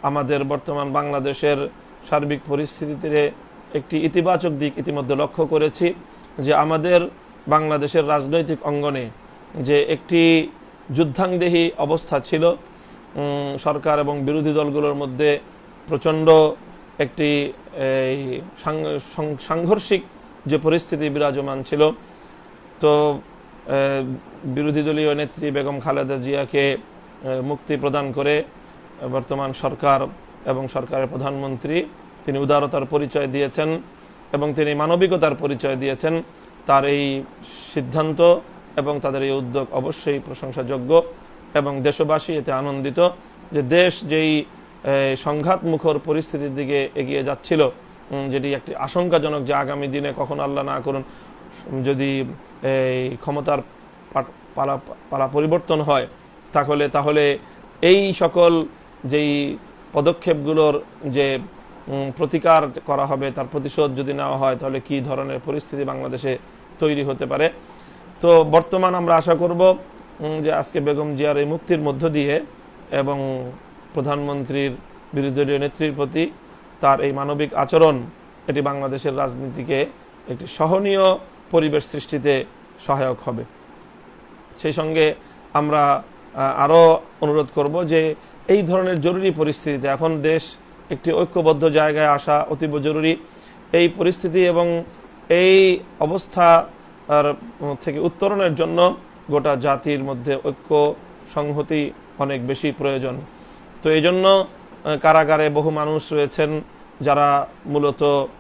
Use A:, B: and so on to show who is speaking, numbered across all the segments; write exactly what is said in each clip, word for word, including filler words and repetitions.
A: আমাদের বর্তমান বাংলাদেশের সার্বিক পরিস্থিতিতে একটি ইতিবাচক দিক ইতিমধ্যে লক্ষ্য করেছি যে আমাদের বাংলাদেশের রাজনৈতিক অঙ্গনে যে একটি যুদ্ধাংদেহী অবস্থা ছিল, সরকার এবং বিরোধী দলগুলোর মধ্যে প্রচণ্ড একটি এই সাংঘর্ষিক যে পরিস্থিতি বিরাজমান ছিল, তো বিরোধী দলীয় নেত্রী বেগম খালেদা জিয়াকে মুক্তি প্রদান করে বর্তমান সরকার এবং সরকারের প্রধানমন্ত্রী তিনি উদারতার পরিচয় দিয়েছেন এবং তিনি মানবিকতার পরিচয় দিয়েছেন। তার এই সিদ্ধান্ত এবং তাদের এই উদ্যোগ অবশ্যই প্রশংসাযোগ্য এবং দেশবাসী এতে আনন্দিত যে দেশ যেই সংঘাতমুখর পরিস্থিতির দিকে এগিয়ে যাচ্ছিল, যেটি একটি আশঙ্কাজনক যে আগামী দিনে কখনো আল্লাহ না করুন যদি এই ক্ষমতার পালা পালা পরিবর্তন হয় তাহলে তাহলে এই সকল যেই পদক্ষেপগুলোর যে প্রতিকার করা হবে তার প্রতিশোধ যদি নেওয়া হয় তাহলে কি ধরনের পরিস্থিতি বাংলাদেশে তৈরি হতে পারে। তো বর্তমান আমরা আশা করব যে আজকে বেগম জিয়ার এই মুক্তির মধ্য দিয়ে এবং প্রধানমন্ত্রীর বিরোধী দলীয় নেত্রীর প্রতি তার এই মানবিক আচরণ এটি বাংলাদেশের রাজনীতিকে একটি সহনীয় পরিবেশ সৃষ্টিতে সহায়ক হবে। সেই সঙ্গে আমরা আরও অনুরোধ করব যে এই ধরনের জরুরি পরিস্থিতিতে এখন দেশ একটি ঐক্যবদ্ধ জায়গায় আসা অতীব জরুরি। এই পরিস্থিতি এবং এই অবস্থা থেকে উত্তরণের জন্য গোটা জাতির মধ্যে ঐক্য সংহতি অনেক বেশি প্রয়োজন। তো এই জন্য কারাগারে বহু মানুষ রয়েছেন যারা মূলত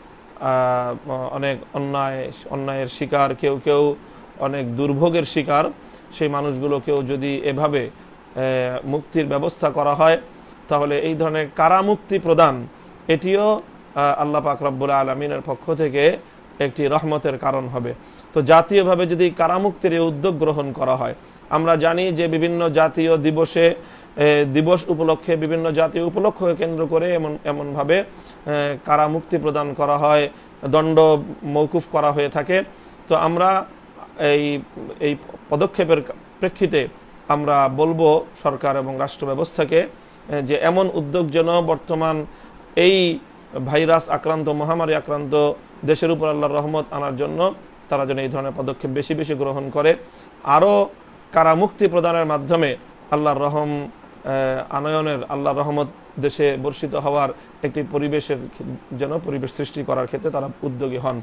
A: অনেক অন্যায় অন্যায়ের শিকার, কেউ কেউ অনেক দুর্ভোগের শিকার। সেই মানুষগুলোকেও যদি এভাবে মুক্তির ব্যবস্থা করা হয় তাহলে এই ধরনের কারামুক্তি প্রদান এটিও আল্লাহ পাক রব্বুল আলামিনের পক্ষ থেকে একটি রহমতের কারণ হবে। তো জাতীয়ভাবে যদি কারামুক্তির এই উদ্যোগ গ্রহণ করা হয়, আমরা জানি যে বিভিন্ন জাতীয় দিবসে দিবস উপলক্ষে বিভিন্ন জাতীয় উপলক্ষকে কেন্দ্র করে এমন এমনভাবে কারামুক্তি প্রদান করা হয়, দণ্ড মওকুফ করা হয়ে থাকে। তো আমরা এই এই পদক্ষেপের প্রেক্ষিতে আমরা বলবো সরকার এবং রাষ্ট্র ব্যবস্থাকে যে এমন উদ্যোগ যেন বর্তমান এই ভাইরাস আক্রান্ত মহামারী আক্রান্ত দেশের উপর আল্লাহর রহমত আনার জন্য তারা যেন এই ধরনের পদক্ষেপ বেশি বেশি গ্রহণ করে, আরও কারামুক্তি প্রদানের মাধ্যমে আল্লাহর রহম আনয়নের আল্লাহর রহমত দেশে বর্ষিত হওয়ার একটি পরিবেশের যেন পরিবেশ সৃষ্টি করার ক্ষেত্রে তারা উদ্যোগী হন।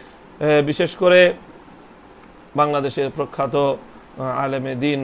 A: বিশেষ করে বাংলাদেশের প্রখ্যাত আলেমে দিন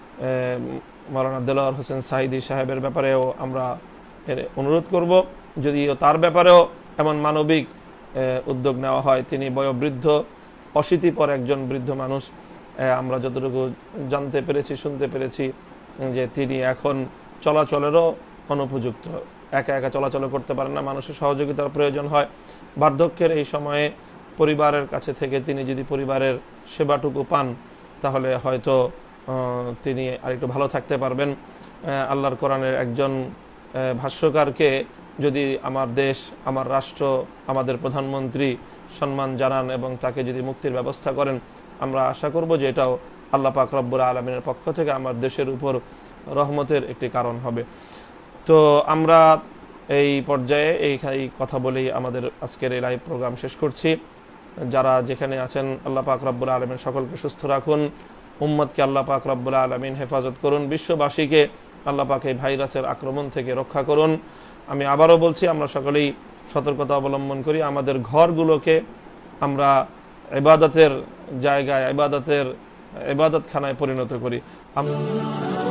A: মাওলানা দেলোয়ার হোসেন সাঈদী সাহেবের ব্যাপারেও আমরা অনুরোধ করব, যদিও তার ব্যাপারেও এমন মানবিক উদ্যোগ নেওয়া হয়। তিনি বয়োবৃদ্ধ, অশীতিপর একজন বৃদ্ধ মানুষ। আমরা যতটুকু জানতে পেরেছি শুনতে পেরেছি যে তিনি এখন চলাচলেরও অনুপযুক্ত, একা একা চলাচল করতে পারেন না, মানুষের সহযোগিতার প্রয়োজন হয়। বার্ধক্যের এই সময়ে পরিবারের কাছে থেকে তিনি যদি পরিবারের সেবাটুকু পান তাহলে হয়তো তিনি আরেকটু ভালো থাকতে পারবেন। আল্লাহর কোরআনের একজন ভাষ্যকারকে যদি আমার দেশ, আমার রাষ্ট্র, আমাদের প্রধানমন্ত্রী সম্মান জানান এবং তাকে যদি মুক্তির ব্যবস্থা করেন, আমরা আশা করব যে এটাও আল্লাহ পাক রব্বুল আলামিনের পক্ষ থেকে আমার দেশের উপর রহমতের একটি কারণ হবে। তো আমরা এই পর্যায়ে এই কথা বলেই আমাদের আজকের এই লাইভ প্রোগ্রাম শেষ করছি। যারা যেখানে আছেন আল্লাহ পাক রব্বুল আলামিন সকলকে সুস্থ রাখুন, উম্মতকে আল্লাহ পাক রব্বুল আলামিন হেফাজত করুন, বিশ্ববাসীকে আল্লাহ পাক এই ভাইরাসের আক্রমণ থেকে রক্ষা করুন। আমি আবারও বলছি, আমরা সকলেই সতর্কতা অবলম্বন করি, আমাদের ঘরগুলোকে আমরা ইবাদতের জায়গায়, ইবাদতের ইবাদতখানায় পরিণত করি।